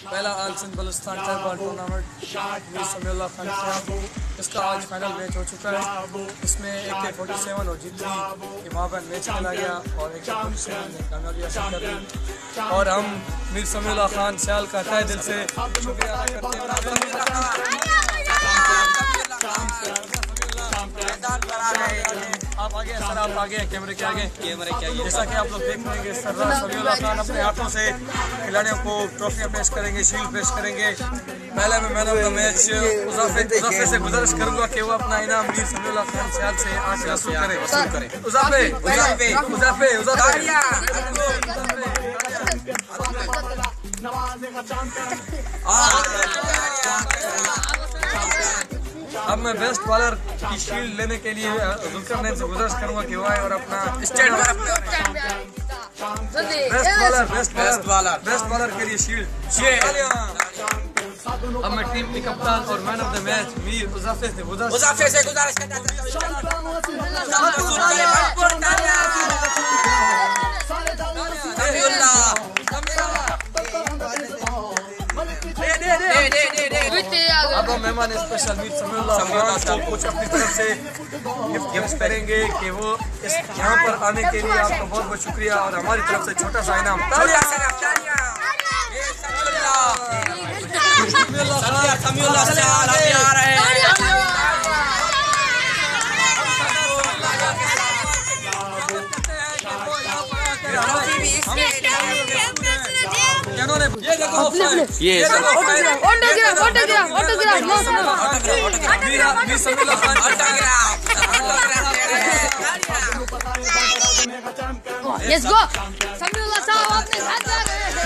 पहला all Sindh Balochistan tribal tournament Mir Samiullah Khan sahab, इसका आज फाइनल मैच हो चुका है। इसमें AK-47 और जितनी के माबैन मैच खेला गया और AK-47 ने कामयाबी हासिल कर ली। और हम मीर समीउल्लाह खान सियाल का तहे दिल से शुक्रिया अदा करते हैं। आप आगे सर, आप आगे कैमरे के आगे। जैसा कि आप लोग देख रहे हैं, सरदार समीउल्लाह खान अपने हाथों से खिलाड़ियों को ट्रॉफियां पेश करेंगे, शील्ड पेश करेंगे। पहले मैं man of the match Ujafe से गुजारिश करूंगा कि वो अपना इनाम मीर समीउल्लाह खान सियाल से आके वसूल करें। उजाफे उजाफे उजाफे उजाफे अब मैं बेस्ट बॉलर की शील्ड लेने के लिए जुल्करनैन से गुजारिश करूंगा कि वो आए और अपना बेस्ट बॉलर के लिए शील्ड। अब मैं टीम की कप्तान और man of the match Mir Ujafe से गुजारिश करता हूं। अब हम मेहमान स्पेशल मीर समीउल्लाह खान को कुछ अपनी तरफ से गिफ्ट करेंगे कि वो इस यहाँ पर आने के लिए आपका बहुत बहुत शुक्रिया और हमारी तरफ से छोटा सा इनाम। ये देखो Let's go! समीउल्लाह साहब अपने साथ जा रहे हैं।